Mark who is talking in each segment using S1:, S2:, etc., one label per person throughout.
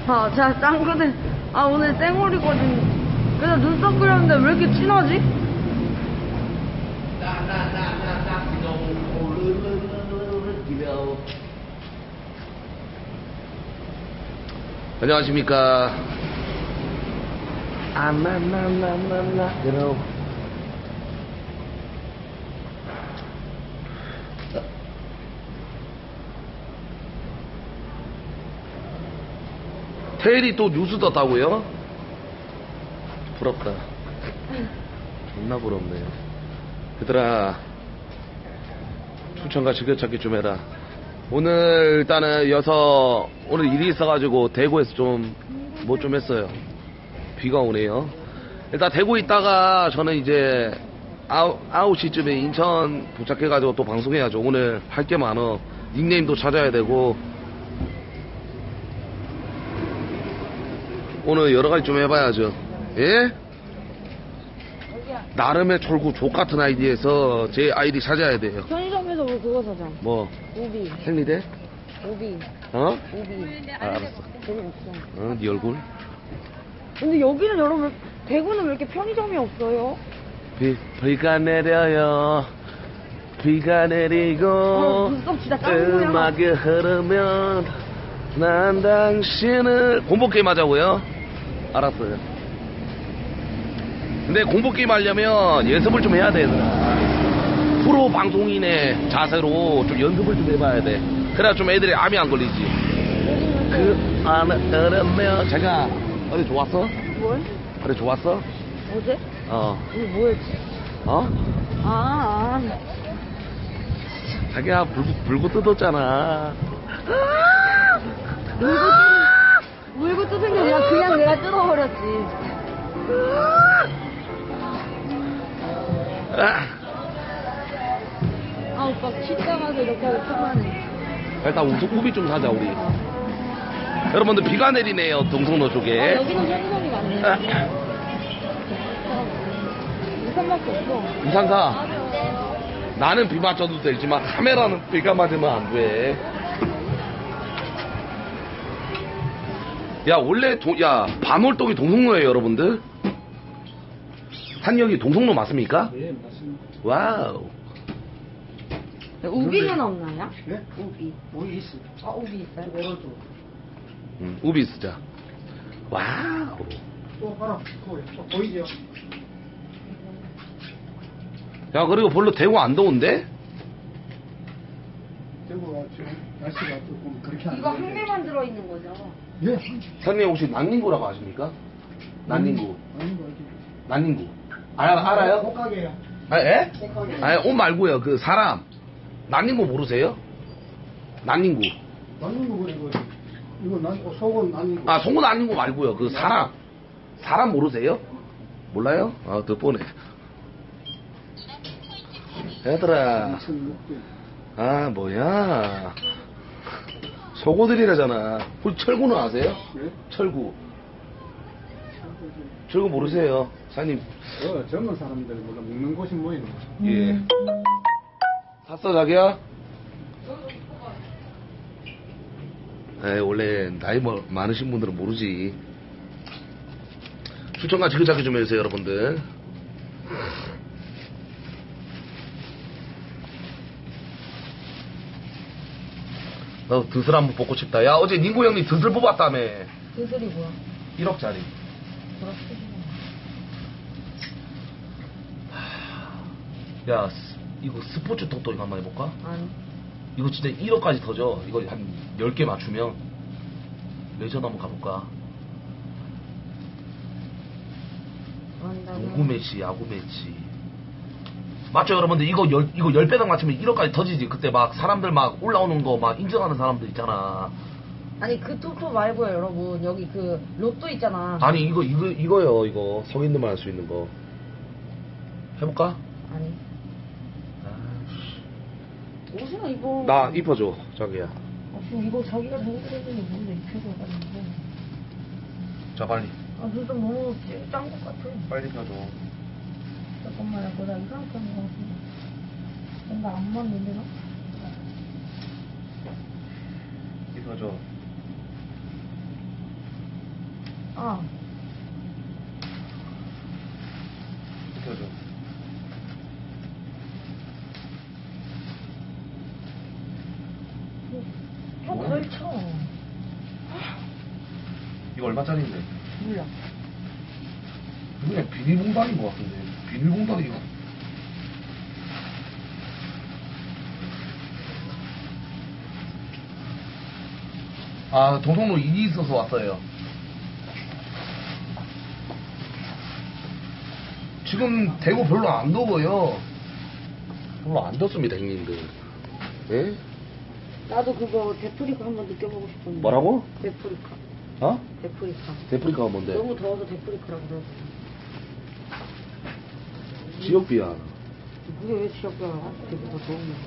S1: 아, 제가 짱구네. 아, 오늘 쌩얼이거든. 그래서 눈썹 그렸는데 왜 이렇게 진하지?
S2: 안녕하십니까. 아나나나나나 그럼 테일이 또 뉴스 떴다고요? 부럽다. 존나 부럽네. 얘들아, 추천과 즐겨찾기 좀 해라. 오늘 일단은 오늘 일이 있어가지고 대구에서 좀 뭐 좀 했어요. 비가 오네요. 일단 대구에 있다가 저는 이제 9시쯤에 인천 도착해가지고 또 방송해야죠. 오늘 할 게 많어. 닉네임도 찾아야 되고 오늘 여러가지 좀 해봐야죠. 예? 나름의 철구 족같은 아이디에서 제 아이디 찾아야 돼요.
S1: 편의점에서 우리 그거 사자.
S2: 뭐?
S1: 우비.
S2: 생리대?
S1: 우비.
S2: 어?
S1: 우비.
S2: 알았어.
S1: 재미없어.
S2: 네 얼굴?
S1: 근데 여기는 여러분, 대구는 왜 이렇게 편의점이 없어요?
S2: 비가 내려요. 비가 내리고
S1: 눈썹 진짜 짱구야.
S2: 음악이 흐르면 난 당신을 공포게임 하자고요? 알았어요. 근데 공포게임 하려면 연습을 좀 해야 돼. 프로 방송인의 자세로 좀 연습을 좀 해봐야 돼. 그래야 좀 애들이 암이 안 걸리지. 그 안에 흐르면 제가 어디 좋았어?
S1: 뭘?
S2: 어디 좋았어?
S1: 어제? 오늘 뭐였지?
S2: 어? 자기야 불고 뜯었잖아.
S1: 물고 뜯은 게 아니라 그냥 내가 뜯어버렸지. 아, 오빠 치과 가서 이렇게 하고 편하네.
S2: 일단 우비 좀 사자 우리. 여러분들 비가 내리네요. 동성로 쪽에.
S1: 여기는 편의점이 많네. 우산밖에 없어.
S2: 우산 사. 나는 비 맞춰도 되지만 카메라는 비가 맞으면 안 돼. 야 원래 반월동이 동성로예요 여러분들. 한역이 동성로 맞습니까?
S3: 네, 맞습니다.
S2: 와우.
S1: 우비는 없나요?
S3: 네?
S1: 우비.
S3: 우비 있어.
S1: 아, 우비 있어요?
S3: 오른쪽.
S2: 우비 쓰자. 와우.
S3: 또 봐라. 그거 보이죠?
S2: 야 그리고 별로 대구 안 더운데?
S3: 대구가 지금 날씨가 조금 그렇게 안
S1: 이거 한
S3: 좋은데.
S1: 개만 들어있는 거죠?
S3: 예.
S2: 선생님 혹시 난닝구라고 아십니까? 난닝구.
S3: 아닌 거 알지?
S2: 난닝구. 알아요?
S3: 꽃가게야.
S2: 아, 예?
S3: 꽃가게.
S2: 아니, 옷 말고요. 그 사람. 난닝구 모르세요? 난닝구.
S3: 맞는 거 이거 난 속은 아닌 거.
S2: 아, 송은 난닝구 말고요. 그 사람. 사람 모르세요? 몰라요? 아, 덕분에. 얘들아.
S3: 무슨 목대.
S2: 아, 뭐야. 속옷들이라잖아. 혹시 철구는 아세요?
S3: 네?
S2: 철구. 철구 모르세요? 사장님.
S3: 젊은 사람들 몰라 먹는 곳이 뭐 있나?
S2: 예. 샀어, 자기야? 에 원래 나이 많으신 분들은 모르지. 추천과 지그자기 좀 해주세요, 여러분들. 너 드슬 한번 뽑고 싶다. 야, 어제 닝구 형님 드슬 뽑았다며.
S1: 드슬이 뭐야?
S2: 1억짜리. 야, 이거 스포츠 톡톡 이거 한번 해볼까?
S1: 아니.
S2: 이거 진짜 1억까지 터져. 이거 한 10개 맞추면. 레전 한번 가볼까? 농구 매치, 야구 매치. 맞죠, 여러분들? 이거 10배당 맞추면 1억까지 터지지. 그때 막 사람들 막 올라오는 거 막 인정하는 사람들 있잖아.
S1: 아니, 그 토토 말고요, 여러분. 여기 그 로또 있잖아.
S2: 아니, 이거요, 이거. 성인들만 할 수 있는 거. 해볼까?
S1: 아니. 옷이나 입어.
S2: 나 입혀줘, 자기야.
S1: 아, 지금 이거 자기가 누구를 했는지 뭔데 입혀줘가지고.
S2: 자, 빨리.
S1: 아, 눈썹 너무 짠 것 같아.
S2: 빨리 입혀줘.
S1: 잠깐만요, 나 이상하게 하는 것 같은데. 뭔가 안 맞는데, 나?
S2: 입혀줘.
S1: 어.
S2: 비켜줘.
S1: 좀
S2: 뭐야?
S1: 걸쳐.
S2: 이거 얼마짜리인데?
S1: 몰라.
S2: 그냥 비닐봉다리인 것 같은데. 비닐봉다리가. 아, 동성로 일이 있어서 왔어요. 지금 대구 별로 안 더워요. 별로 안 덥습니다, 형님들. 예?
S1: 나도 그거 데프리카 한번 느껴보고 싶었는데.
S2: 뭐라고?
S1: 데프리카.
S2: 어?
S1: 데프리카.
S2: 데프리카가 뭔데?
S1: 너무 더워서 데프리카라고 그러고.
S2: 지역비야.
S1: 그게 왜 지역이야? 데프리카 더운 거.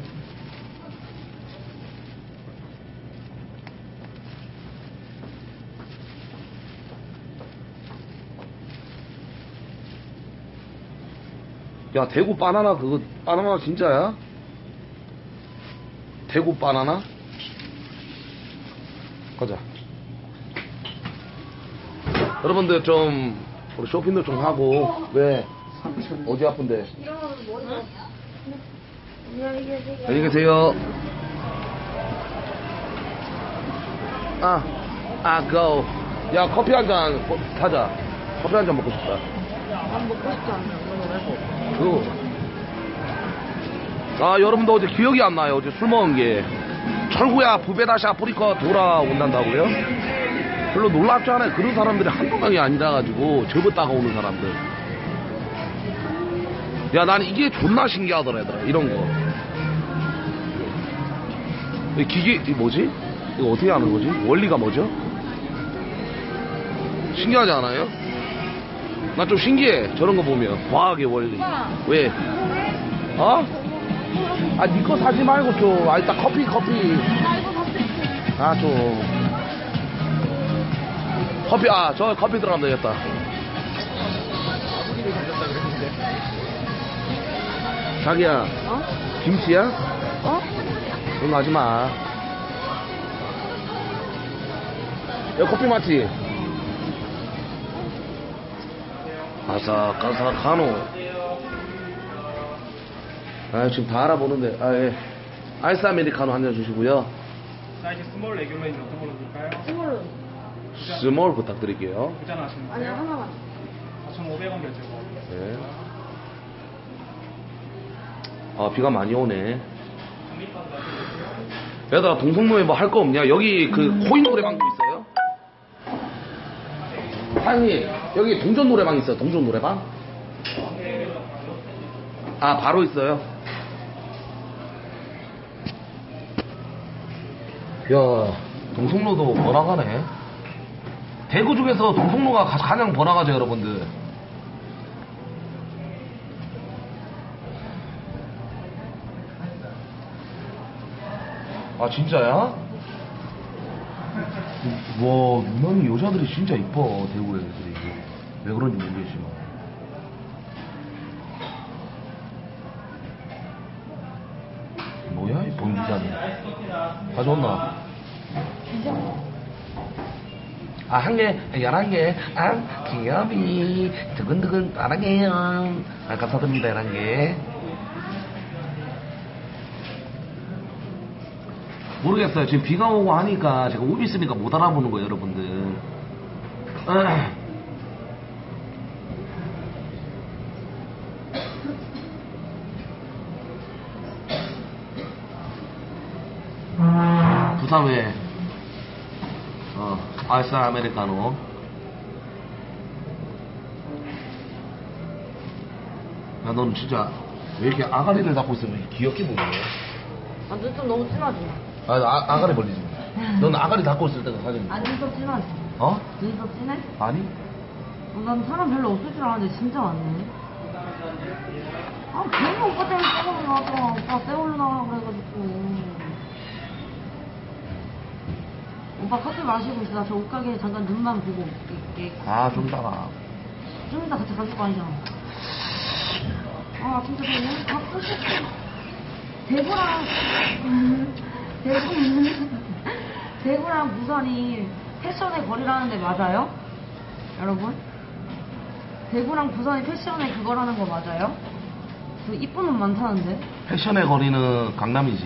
S2: 야, 대구 바나나 그거 바나나 진짜야? 대구 바나나? 가자. 여러분들 좀 우리 쇼핑도 좀 하고. 왜? 어디 아픈데?
S1: 이런 거는 뭐냐? 안녕히 계세요.
S2: 안녕히 계세요. go. 야, 커피 한 잔 사자. 커피 한 잔 먹고 싶다.
S1: 안 먹고 싶지 않아.
S2: 여러분도 어제 기억이 안 나요. 어제 술 먹은 게. 철구야, 부배 다시 아프리카 돌아온단다고요? 별로 놀랍지 않아요. 그런 사람들이 한두 명이 아니라가지고, 접었다가 오는 사람들. 야, 나는 이게 존나 신기하더라, 얘들아. 이런 거. 이 기계, 이 뭐지? 이거 어떻게 하는 거지? 원리가 뭐죠? 신기하지 않아요? 나 좀 신기해. 저런 거 보면. 과학의 원리. 왜? 어? 아, 니 거 사지 말고 좀. 아, 이따 커피. 아, 좀. 커피, 저 커피 들어가면 되겠다. 자기야.
S1: 어?
S2: 김치야?
S1: 어?
S2: 그런 거 하지 마. 야, 커피 맞지? 아삭아삭하노. 지금 다 알아보는데. 예. 아이스 아메리카노 한 잔 주시고요.
S4: 사이즈 스몰 레귤러인 어떤 걸로 드릴까요?
S1: 스몰.
S2: 스몰 부탁드릴게요.
S4: 부자나시는 거예요?
S1: 아니야, 하나만.
S4: 4,500원 결제고.
S2: 네. 비가 많이 오네. 얘들아, 동성로에 뭐 할 거 없냐? 여기 그 코인 노래방도 있어요? 사장님, 여기 동전 노래방 있어요. 동전 노래방? 바로 있어요. 야, 동성로도 번화가네. 대구 중에서 동성로가 가장 번화가죠, 여러분들. 아, 진짜야? 와, 유난히 여자들이 진짜 이뻐, 대구 애들이. 왜 그런지 모르겠지만. 뭐야, 이 번지자는. 가져왔나? 한 개, 11개, 귀여비, 두근두근 빠르게요. 감사드립니다, 11개. 모르겠어요. 지금 비가 오고 하니까 제가 옷 있으니까 못 알아보는 거예요, 여러분들. 부산 왜? 아이스 아메리카노. 야, 너는 진짜 왜 이렇게 아가리를 잡고 있으면 이렇게 귀엽게 보이냐?
S1: 눈썹 너무 진하지?
S2: 아가리 벌리지. 넌 아가리 닫고 있을 때가 사진.
S1: 눈썹 진하지?
S2: 어?
S1: 눈썹 진해?
S2: 아니?
S1: 난 사람 별로 없을 줄 알았는데 진짜 많네. 괜히 오빠 때문에 떼걸로 나왔잖아. 오빠 떼걸로 나가라고 그래가지고. 오빠 커피 마시고 있어. 나 저 옷가게에 잠깐 눈만 보고 올게.
S2: 좀 따라.
S1: 좀 이따 같이 가줄 거 아니잖아. 진짜 너무 갖고 싶어. 대구랑 부산이 패션의 거리라는데 맞아요? 여러분? 대구랑 부산이 패션의 그거라는 거 맞아요? 그 이쁜 옷 많다는데?
S2: 패션의 거리는 강남이지.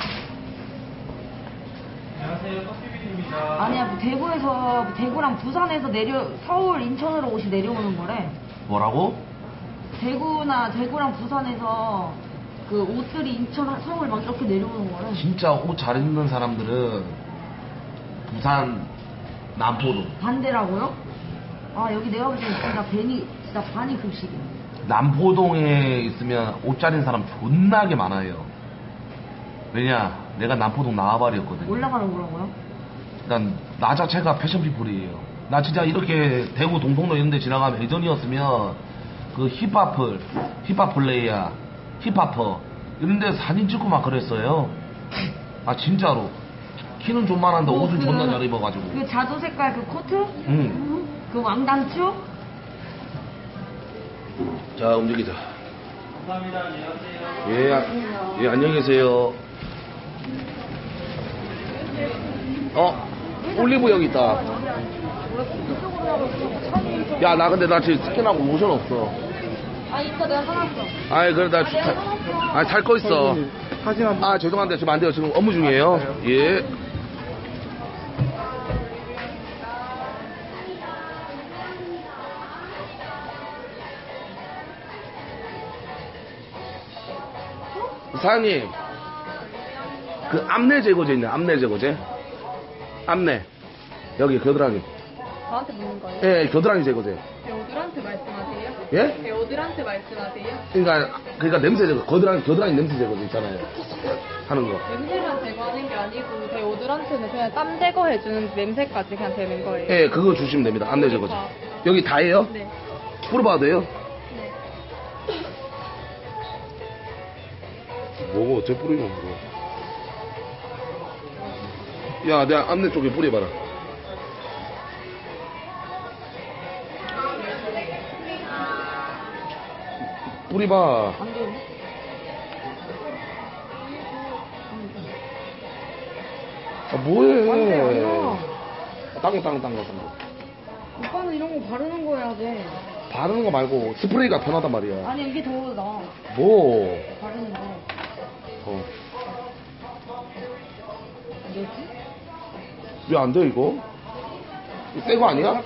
S4: 안녕하세요. 떡비비입니다.
S1: 아니야, 대구랑 부산에서 서울, 인천으로 옷이 내려오는 거래.
S2: 뭐라고?
S1: 대구랑 부산에서 그 옷들이 인천, 서울 막 이렇게 내려오는 거래.
S2: 진짜 옷 잘 입는 사람들은 부산, 남포동.
S1: 반대라고요? 아, 여기 내가 볼 때는 진짜 반이 급식이야.
S2: 남포동에 있으면 옷 잘 입는 사람 존나게 많아요. 왜냐? 내가 남포동 나와버렸거든요.
S1: 올라가는 거라고요?
S2: 난 나 자체가 패션 피플이에요. 나 진짜 이렇게 대구 동통로 이런 데 지나가면 예전이었으면 그 힙합 플레이야, 힙합퍼 이런 데 사진 찍고 막 그랬어요. 아 진짜로. 키는 좀만한데 옷은 존나 잘 입어가지고.
S1: 그 자두 색깔 그 코트?
S2: 응.
S1: 그 왕단추?
S2: 자 움직이자.
S4: 감사합니다. 안녕하세요.
S2: 예, 안녕히 계세요. 올리브 여기 있다. 야, 나 지금 스캔하고 모션 없어.
S1: 아, 이거 내가 사놨어.
S2: 아이, 그래, 살 거 있어.
S3: 사진 한 번.
S2: 아, 죄송한데, 지금 안 돼요. 지금 업무 중이에요. 예. 사장님, 그 암내 제거제 있네, 암내 제거제. 암내. 여기 겨드랑이.
S5: 저한테 묻는 거예요?
S2: 예, 겨드랑이 제거제.
S5: 배우들한테 말씀하세요?
S2: 예?
S5: 배우들한테 말씀하세요?
S2: 그러니까 냄새 제거, 겨드랑이 냄새 제거제 있잖아요. 하는 거.
S5: 냄새만 제거하는 게 아니고 배우들한테는 그냥 땀 제거해주는 냄새까지 그냥 되는 거예요.
S2: 예, 그거 주시면 됩니다. 암내 제거제. 여기 다예요?
S5: 네.
S2: 뿌려봐도 돼요?
S5: 네.
S2: 뭐고 어째 뿌리는 거? 야, 내가 암내 쪽에 뿌려봐라. 뿌리봐.
S1: 안 돼.
S2: 아, 뭐해?
S1: 안 돼, 안 나.
S2: 땅거.
S1: 오빠는 이런 거 바르는 거 해야 돼.
S2: 바르는 거 말고 스프레이가 편하단 말이야.
S1: 아니, 이게 더 나아.
S2: 뭐?
S1: 바르는 거. 뭐지?
S2: 왜 안 돼, 이거? 이거 새 거 아니야?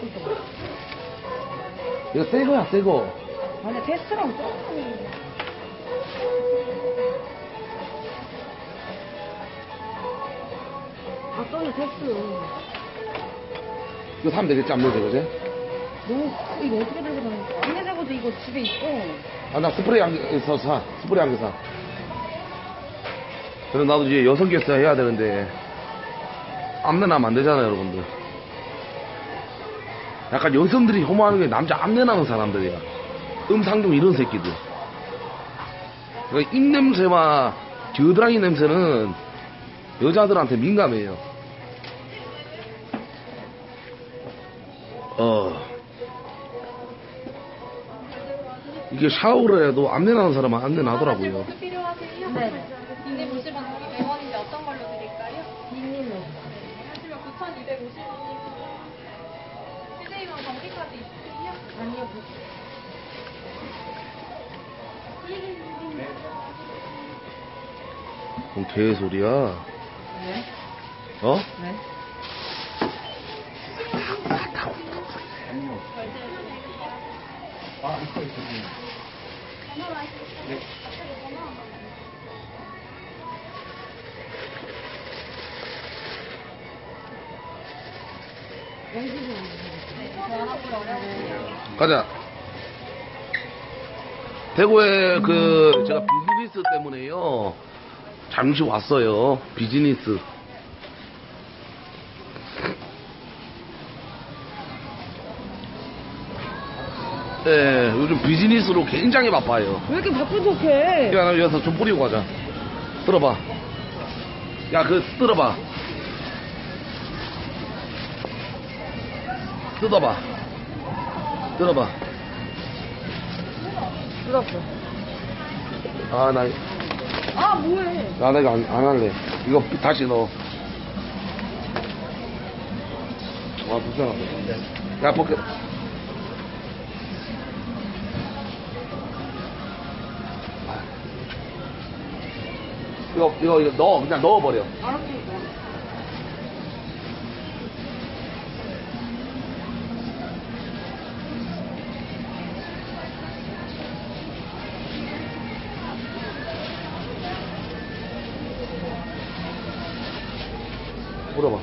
S2: 이거 새 거야, 새 거.
S1: 아니, 테스트랑 똑같은 거. 아, 또는 테스트.
S2: 이거 사면 되겠지, 암내 제거제?
S1: 이거 어떻게 들고 다니는 거야? 안내 제거도 이거 집에 있어.
S2: 아, 나 스프레이 한 개 사. 스프레이 한 개 사. 그럼 나도 이제 여성 게스트 해야 되는데, 암내 나면 안 되잖아요, 여러분들. 약간 여성들이 혐오하는 게 남자 암내 나는 사람들이야. 음상중 이런 새끼들. 그러니까 입냄새와 겨드랑이 냄새는 여자들한테 민감해요. 이게 샤워를 해도 암내 나는 사람은 암내 나더라고요.
S5: 뭐 필요하세요?
S1: 네.
S5: 이제 보시면 100원인데 어떤 걸로 드릴까요?
S1: 빅님은.
S5: 하시면 9,250원이고 CJ만 정기까지 있으세요?
S1: 아니요.
S2: 뭔 개소리야?
S1: 네?
S2: 어?
S1: 네?
S4: 아, 있어. 네.
S2: 가자. 대구에 제가 비즈니스 때문에요. 잠시 왔어요. 비즈니스. 예, 요즘 비즈니스로 굉장히 바빠요.
S1: 왜 이렇게 바쁜 척해?
S2: 야, 나 여기서 좀 뿌리고 가자. 들어봐. 야, 들어봐. 뜯어봐. 들어봐.
S1: 뜯었어.
S2: 아,
S1: 아, 뭐해?
S2: 나 이거 안 할래. 이거 다시 넣어. 아, 불쌍하다. 야, 벗겨. 이거 넣어. 그냥 넣어버려.
S1: 알았어.
S2: 물어봐.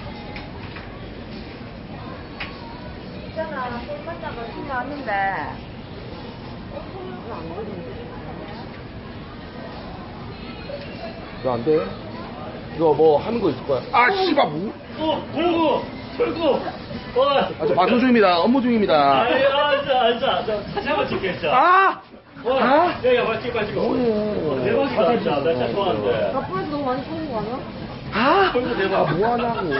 S1: 있잖아, 꼴바다가 신경 왔는데.
S2: 이거 안 돼? 이거 뭐 하는 거 있을 거야. 아, 씨발, 뭐?
S4: 철구! 와!
S2: 아, 저 방송 중입니다. 업무 중입니다.
S4: 앉아. 사진 한번 찍게, 진짜.
S2: 아!
S4: 와, 여기 한번 찍고. 대박이다, 진짜. 나 진짜 좋아하는데.
S1: 나쁘에서 너무 많이 뽑은 거 아니야?
S2: 아!
S4: 철구 대박.
S2: 아, 뭐 하냐고.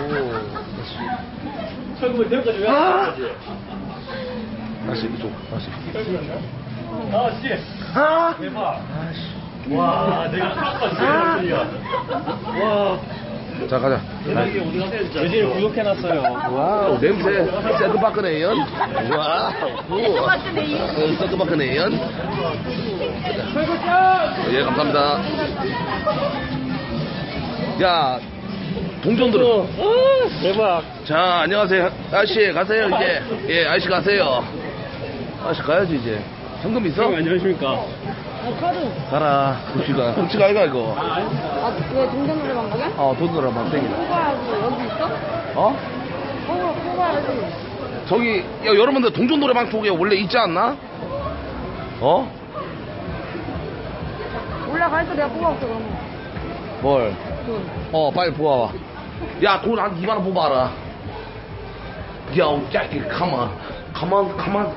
S4: 철구 대박까지 왜
S2: 아!
S4: 하는 거지?
S2: 다시, 이쪽, 다시.
S4: 아, 씨.
S2: 아!
S4: 대박. 와, 내가 깜빡 제일 와.
S2: 자, 가자.
S4: 대박이 어디 가세요, 진짜. 요즘 구독해놨어요.
S2: 와우, 냄새. 새끄박하네요. 와우. 새끄박하네요. 예, 감사합니다. 야, 동전 들어.
S4: 대박.
S2: 자, 안녕하세요. 아저씨, 가세요, 이제. 예, 아저씨 가세요. 아저씨 가야지, 이제. 현금 있어?
S4: 안녕하십니까.
S2: 가라. 국시가. 국시가 아이가, 이거.
S1: 아, 왜 동전 노래방 가게?
S2: 돈 들어, 막땡이다.
S1: 뽑아야지. 여기 있어?
S2: 어?
S1: 뽑아야지.
S2: 저기, 야, 여러분들 동전 노래방 쪽에 원래 있지 않나? 어?
S1: 올라가서 내가 뽑아올게, 그러면.
S2: 뭘?
S1: 돈.
S2: 빨리 뽑아와. 야, 돈 한 2만원 뽑아라. Yo, Jackie, come on.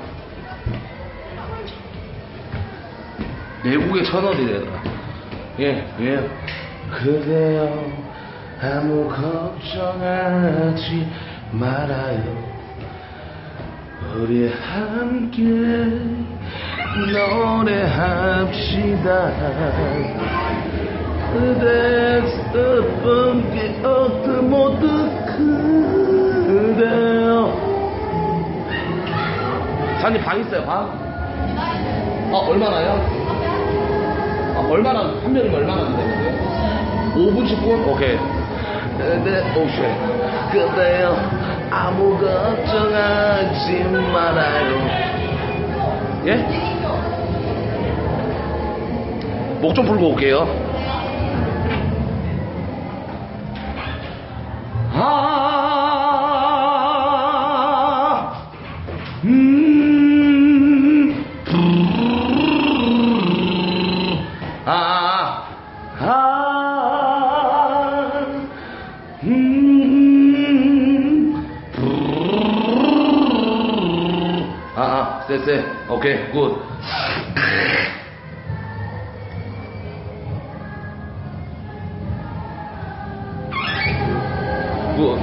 S2: 내국에 1,000원이래. 예. 그대여, 아무 걱정하지 말아요. 우리 함께 노래합시다. 그대 슬픈 기억들 모두 그대여. 사장님 방 있어요, 방? 얼마나요? 얼마나, 한 명이면 얼마나 되는데요? 5분, 10분? 오케이. 그대여, 아무 걱정하지 말아요. 예? 목 좀 풀고 올게요. 쎄. 오케이, 굿. 굿.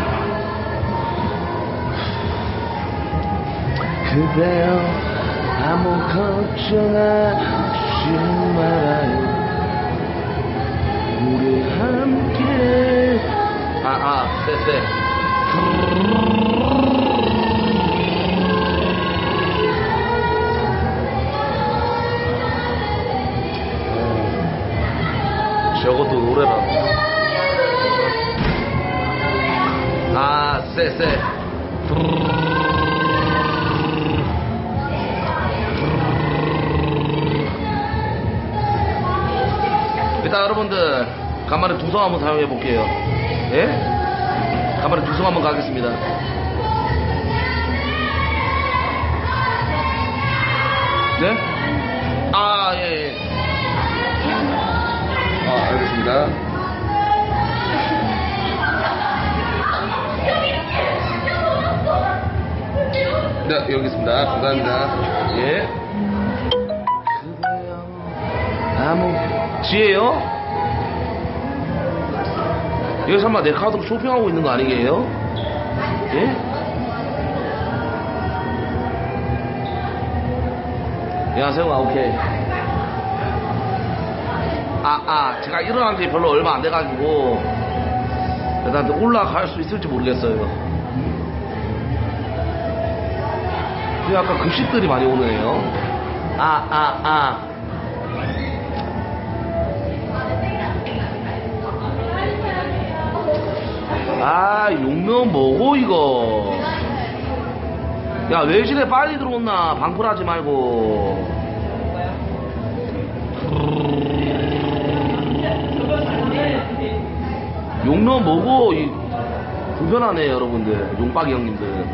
S2: 그대여, 아무 걱정하지 말아요. 우리 함께. 쎄. 저것도 노래라. 쎄. 일단 여러분들 간만에 두성 한번 사용해 볼게요. 예? 간만에 두성 한번 가겠습니다. 네? 예. 알겠습니다. 네, 여기 있습니다. 감사합니다. 예. 그대여, 지혜요? 여기 설마 내 카드로 쇼핑하고 있는 거 아니게요? 예? 안녕하세요. 오케이. 제가 일어난 지 별로 얼마 안 돼가지고 일단 올라갈 수 있을지 모르겠어요. 근데 아까 급식들이 많이 오네요. 아, 용면 뭐고 이거? 야, 외진에 빨리 들어온나? 방풀하지 말고. 용면 뭐고? 불편하네, 여러분들. 용박이 형님들.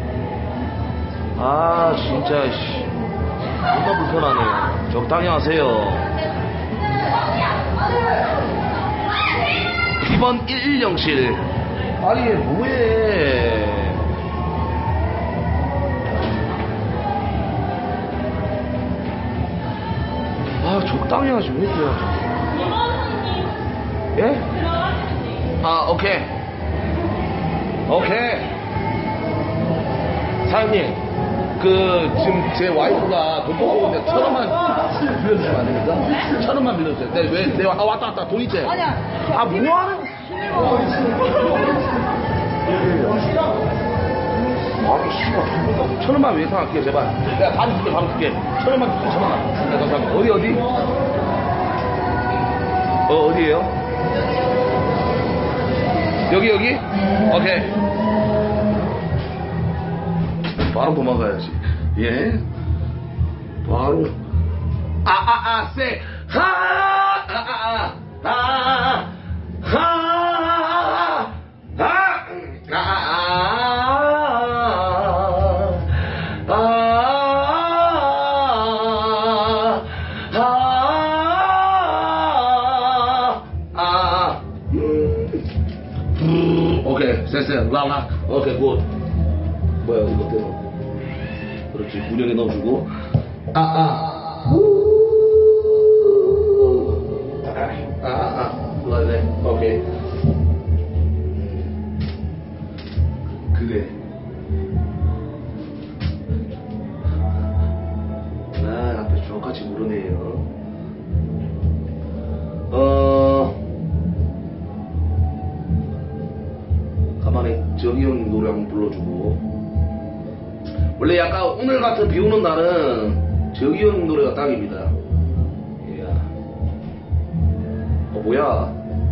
S2: 아, 진짜, 씨. 존나 불편하네. 적당히 하세요. 비번 110실. 아니, 얘 뭐해. 아, 적당히 하지, 왜 이렇게. 예? 아, 오케이. 오케이. 사장님, 지금 제 와이프가 돈 뽑고 있는데 1,000원만 빌려주시면 안 됩니까? 1,000원만 빌려주세요. 왔다, 돈 있지?
S1: 아니야.
S2: 아, 뭐하는? 아니, 씨발. 1,000원만 왜 생각할게, 제발. 내가 바로 줄게. 1,000원만 줄게, 1,000원만. 네, 감사합니다. 어디? 어디에요? 여기? 오케이. 바로 도망가야지. 예? 바로. 쎄. 오케이, 쎄. 라락. 오케이, 굿. 뭐야, 이거 때문에. 그렇지, 문형에 넣어주고. 그래. 오케이. 그래. 앞에 저같이 모르네요. 가만히 정희 형님 노래 한번 불러주고. 원래 약간 오늘 같은 비 오는 날은 정희 형님 노래가 딱입니다. 이야. 뭐야?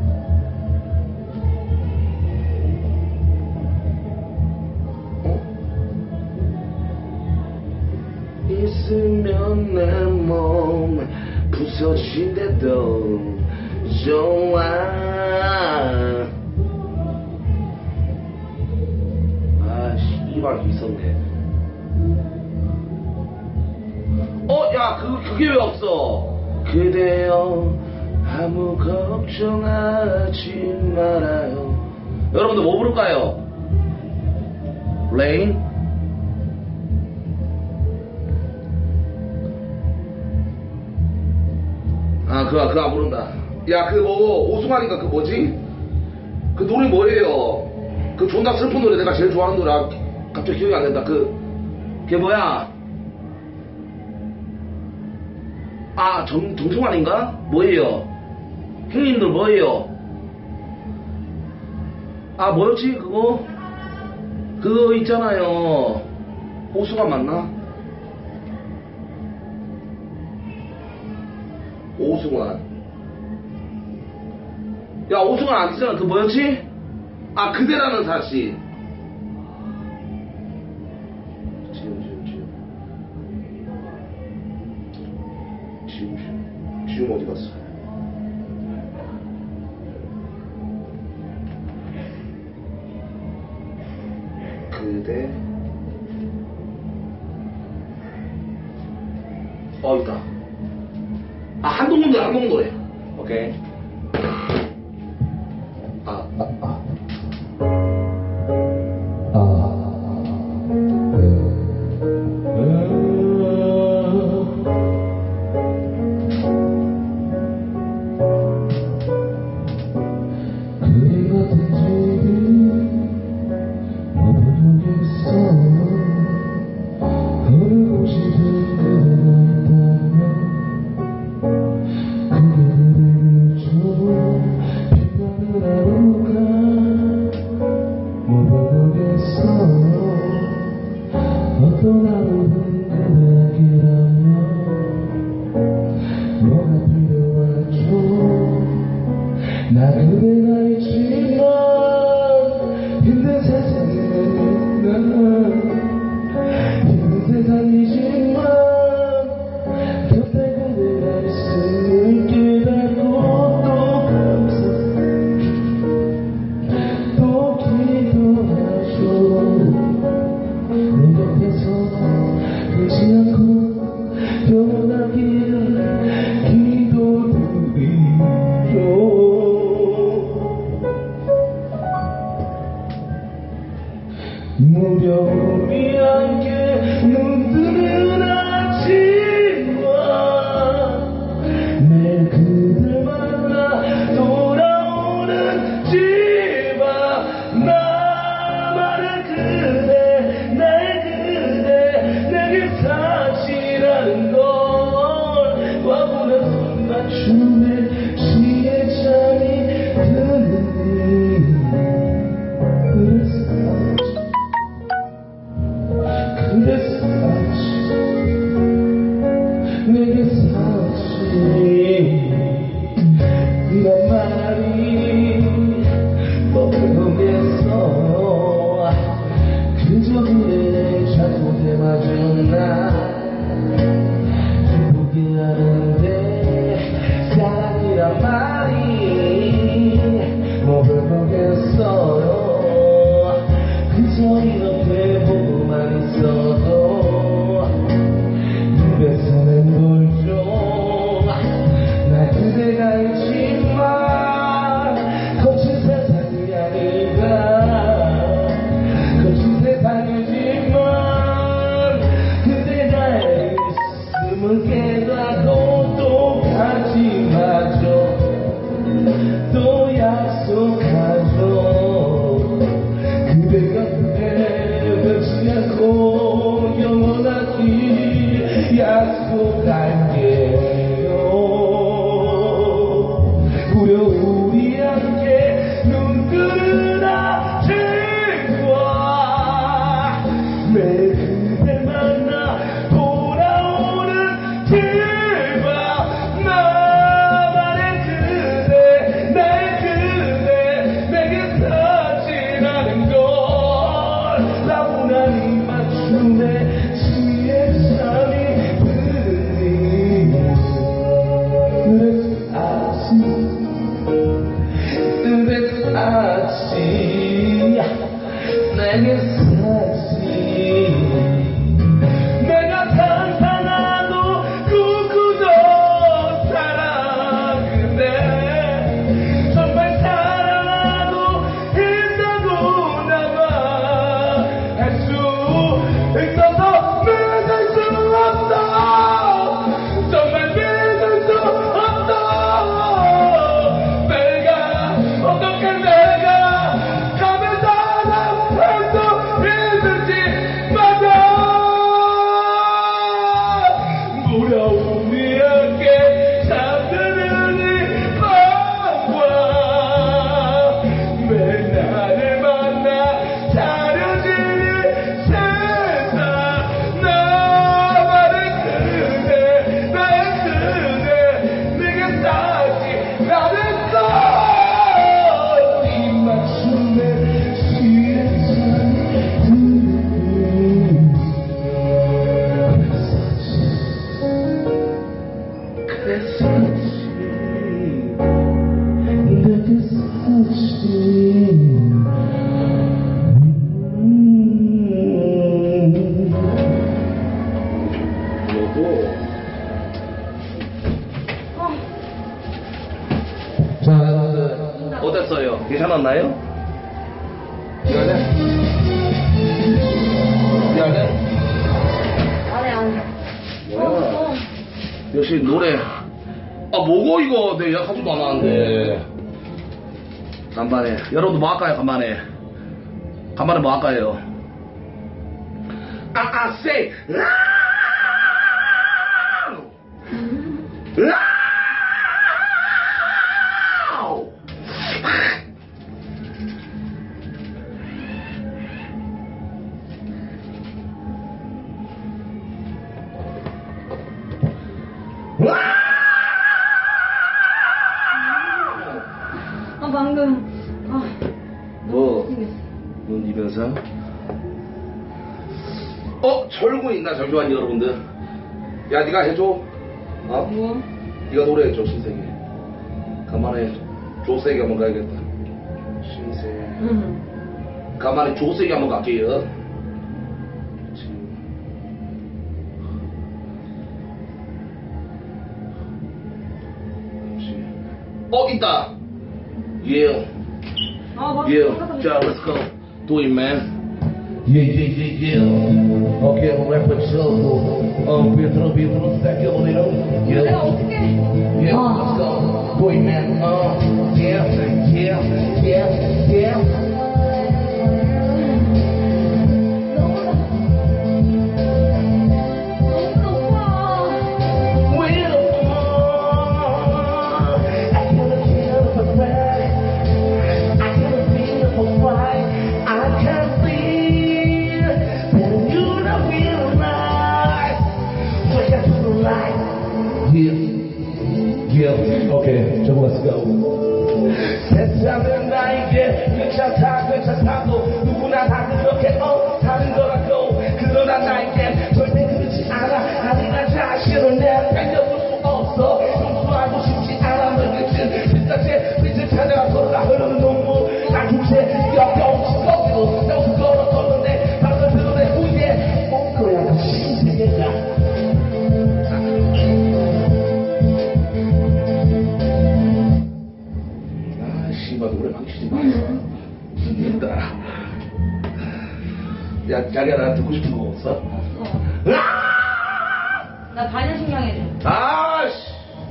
S2: 있으면 내 몸 부서진대도 좋아. 아, 씨발 있었네. 야, 그게 왜 없어? 그대여 아무 걱정하지 말아요. 여러분들 뭐 부를까요? 레인? 그거 안 부른다. 야, 오승환인가 그 뭐지? 그 노래 뭐예요? 그 존나 슬픈 노래, 내가 제일 좋아하는 노래. 갑자기 기억이 안 난다. 그게 뭐야? 정승환인가? 뭐예요? 형님들 뭐예요? 뭐였지? 그거 있잖아요. 오승환 맞나? 오승환. 야, 오승환 안 쓰잖아. 그 뭐였지? 그대라는 사실. 지금 어디 갔어? 그대. 있다. 한동훈 노래. 오케이.
S6: 나 그대가 있지만
S2: 다시 나는 또 이 맞춤에 자, 여러분들 어땠어요? 괜찮았나요? 미안해? 미안해?
S1: 안해 안해.
S2: 뭐야? 역시 노래. 아, 뭐고 이거? 내 예약하지도 않았는데. 간만에. 여러분도 뭐 할까요? 간만에. 간만에 뭐 할까요? say.
S1: 아 방금
S2: 뭐?
S1: 생겼어.
S2: 눈 이면서? 철구 있나? 잠시만요, 여러분들. 야, 네가 해줘. 어?
S1: 뭐?
S2: 네가 노래해줘, 신세계. 간만에 조세게 한번 가야겠다. 신세. 간만에 조세게 한번 갈게요. 있다. Yeah.
S1: 맞아.
S2: Yeah. 자, let's go. Do it, man. Yeah. Okay, I'm rapping solo. 비트로 스택해 보내요. Yeah.
S1: 내가 어떻게?
S2: Yeah, let's go. Do it, man. Yeah. Yeah, okay, so let's go. 세상은 나에게 괜찮다고 누구나 다 그렇게 다른 거라고. 그러나 나에게 절대 그렇지 않아. 아니 나 자신을 내가 살려볼 수 없어. 용서하고 싶지 않아. 널 그친 비슷하다가 걸어가 흐르는 눈물. 난 주체 역겨운 직업으로 너 그거로 걷는데 방금 드러내 후에 올 거야 그 신세계가. 노래 망치지 마. 됐다. 야, 자기야, 나 듣고 싶은 거 없어?
S1: 없어. 나 반야신경 해줘.
S2: 아씨!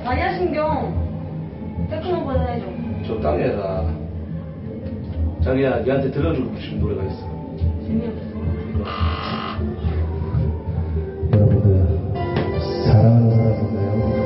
S1: 반야신경 테크노 버전 해줘.
S2: 적당히 해라. 자기야, 니한테 들려주고 싶은 노래가 있어.
S1: 재미없어.
S2: 여러분들, 사랑하는 사람 있나요?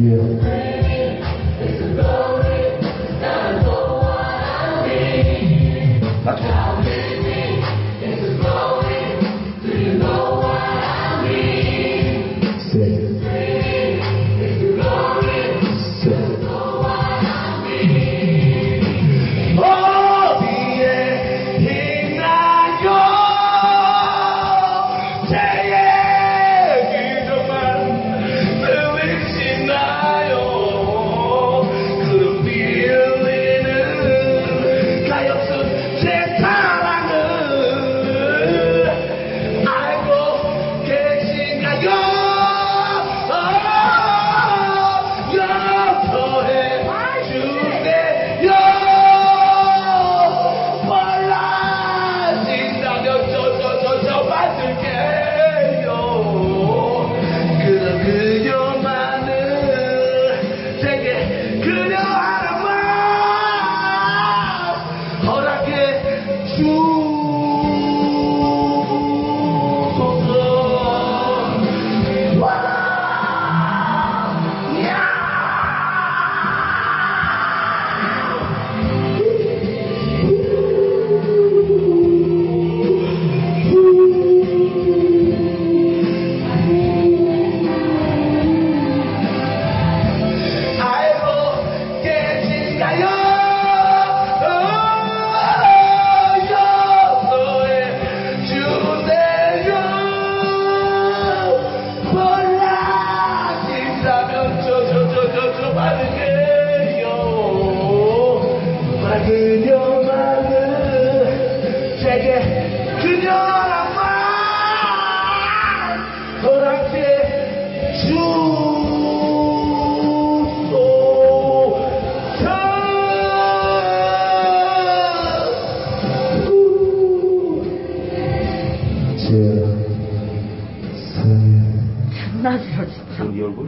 S1: 존나 싫어 진짜.
S2: 네 얼굴?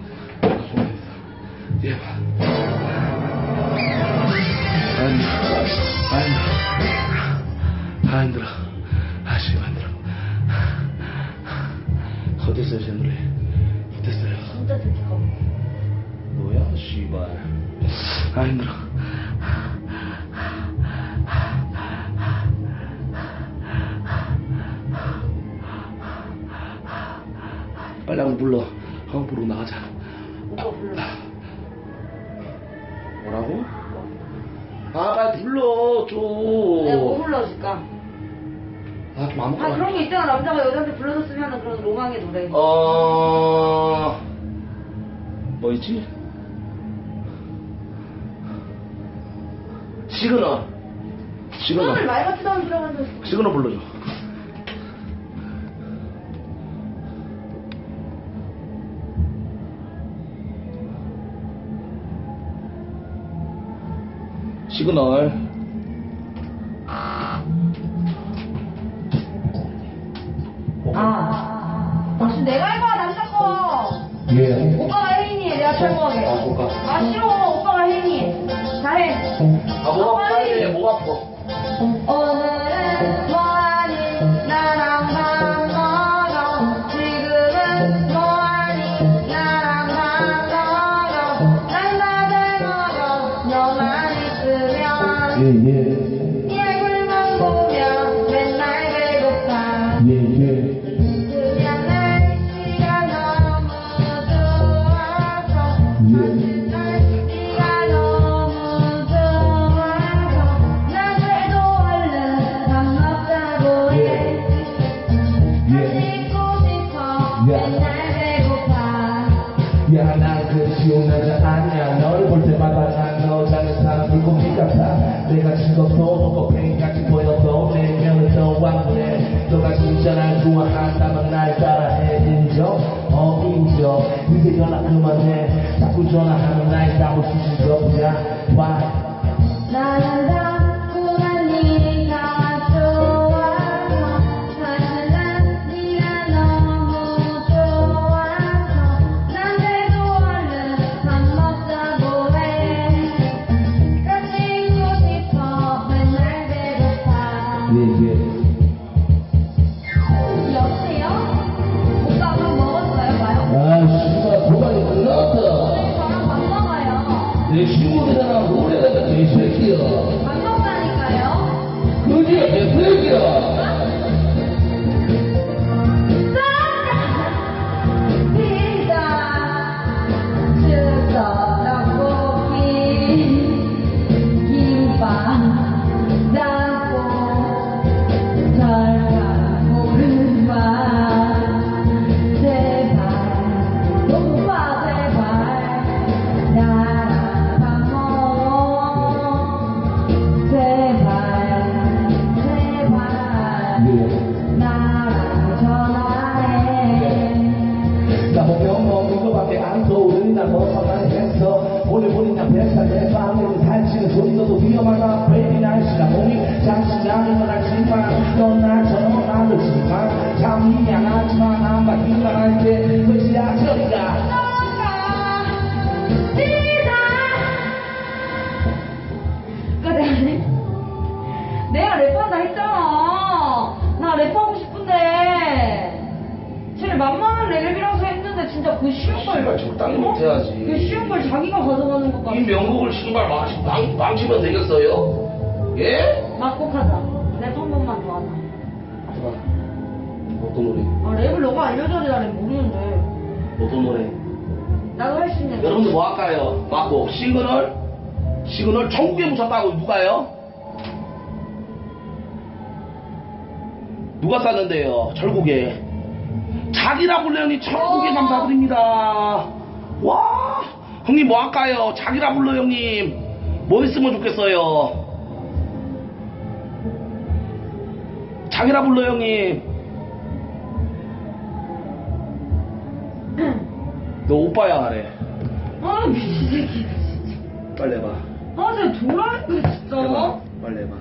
S2: 예. 힘들어. 씨발 힘들어. 어땠어요, 제 노래? 어땠어요?
S1: 진짜 듣기가
S2: 뭐야, 씨발. 힘들어. 빨리 한번 불러. 한번 부르고 나가자.
S1: 오빠 불러.
S2: 뭐라고? 빨리 불러, 좀.
S1: 내가 뭐 불러줄까?
S2: 좀 아무거나.
S1: 그런 게 있잖아. 남자가 여자한테 불러줬으면 그런 로망의 노래.
S2: 뭐 있지? 시그널.
S1: 시그널 말 같지도 않은 들어가서.
S2: 시그널 불러줘. 시그널.
S1: 지금 내가 할 거야, 남자 거.
S2: 예.
S1: 오빠가 혜인이 해, 내가 철거하게.
S2: 오빠.
S1: 싫어, 오빠가 혜인이 해. 잘해.
S2: 목 아파, 빨리 해, 목 아파.
S1: 오늘은 뭐하니, 나랑 밥 먹어. 지금은 뭐하니, 나랑 밥 먹어. 난 다들 먹어, 너만 있으면. 예불만 보면 맨날 배고파. 그냥 날씨가 너무 좋아서. 날씨가 너무 좋아서. 나들도 얼른 밥 먹자고 해. 씻고 싶어, 맨날 배고파.
S6: 야, 난 그 쉬운 여자 아니야. 너를 볼 때마다 난 너장의 사람 불꽃빛 같아. 내가 죽어도 꽃팽이같이 보여도 내 명을 떠왔네. 너가 진짜 날 좋아한다면 날 따라해. 인정? 인정. 이제 연락 그만해. 자꾸 전화하면 날 따고 싶은 거야. Why?
S1: 나는 자꾸만 네가 좋아서. 사실 난 네가 너무 좋아서. 남들도 얼른 밥 먹자고 해. 같이 있고 싶어, 맨날 배고파. 여보세요? 오빠 밥 먹었어요? 봐요?
S6: 아, 씨발, 고관이 끝났다. 대사 내 방에서 살찌는 소리 너도 위험하다 베이비 날씨가 몸이 잠시 나는 건 알지만 넌 나처럼 나르지만 참 미안하지만 아마 인간할 때 끝이야 저리가
S1: 내가 랩한다 했잖아. 나 랩하고 싶은데 제일 만만한 랩이라서 했는데 진짜 그 쉬운 걸
S2: 씨발, 적당히 못해야지.
S1: 그 쉬운 걸 자기가 가져가는 것 같아.
S2: 이 명곡을 신발 망치면 되겠어요? 예?
S1: 막곡하자. 랩 한 번만 더 하자.
S2: 해봐. 어떤 노래?
S1: 아 랩을 너가 알려줘야 나 랩 모르는데.
S2: 어떤 노래?
S1: 나도 할 수 있는 거.
S2: 여러분들 뭐 할까요? 맞고 시그널 천국에 묻혔다고 누가요? 누가 쌌는데요? 절국에 자기라 불러요님 천국에 감사드립니다. 와 형님 뭐 할까요? 자기라 불러 형님 뭐 했으면 좋겠어요? 자기라 불러 형님. 너 오빠야 하래.
S1: 아 미친 새끼.
S2: 빨리 해봐.
S1: 아 진짜 돌아가니까 진짜.
S2: 해봐. 빨리 해봐.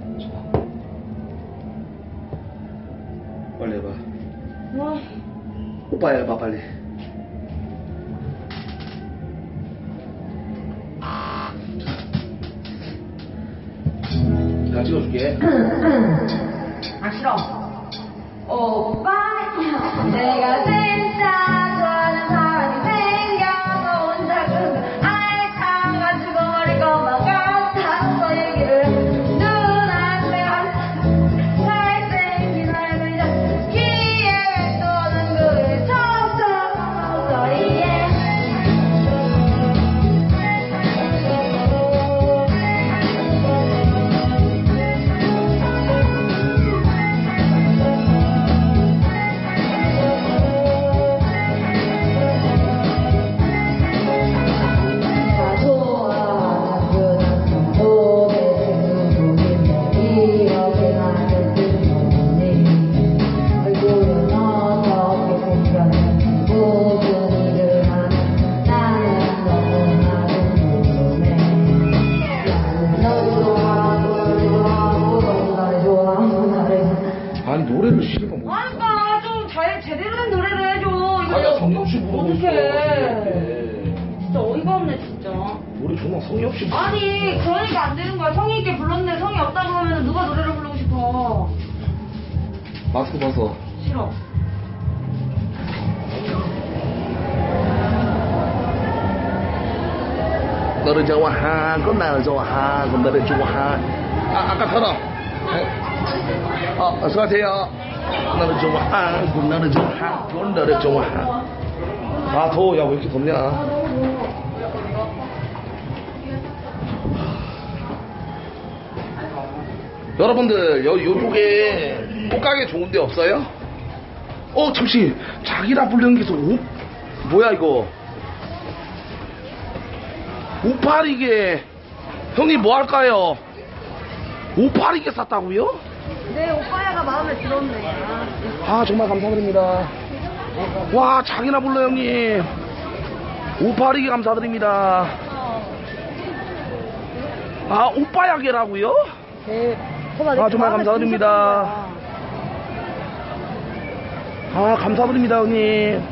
S2: 빨리 해봐.
S1: 와.
S2: 오빠야 해봐 빨리. 다 찍어줄게.
S1: 아 싫어. 오빠 내가 진짜 좋아하는 사람이 생겨서 혼자 그 알다가 죽어버릴 것만 같아서 얘기를 눈앞에 잘생긴 얼굴 귀에 떠는 그 촉촉한 목소리에
S2: 아니 노래를 씨발 뭐.
S1: 그러니까 좀 잘 제대로 된 노래를 해줘. 이거
S2: 아야 성의 없이 부르고 있어.
S1: 어떡해.
S2: 이렇게.
S1: 진짜 어이가 없네 진짜.
S2: 노래 정말 성의 없이 부르고
S1: 아니 그러니까 안 되는 거야. 성의 있게 불렀는데 성의 없다고 하면 누가 노래를 부르고 싶어.
S2: 마스크 벗어.
S1: 싫어.
S2: 너를 좋아하고 나를 좋아하고 너를 좋아하고 아까처럼 수고하세요. 너를 좋아하고 너를 좋아하고 너를 좋아하고 아 더워. 야 왜 이렇게 덥냐. 여러분들 요쪽에 옷가게 좋은 데 없어요? 잠시 자기라 불리는 게서 뭐야 이거. 오파리게 형님 뭐 할까요? 오파리게 샀다고요?
S1: 내 오빠야가 마음에 들었네.
S2: 아 정말 감사드립니다. 와 장이나 불러 형님. 오파리게 감사드립니다. 아 오빠야게라고요?
S1: 네.
S2: 아 정말 감사드립니다. 아 감사드립니다 형님.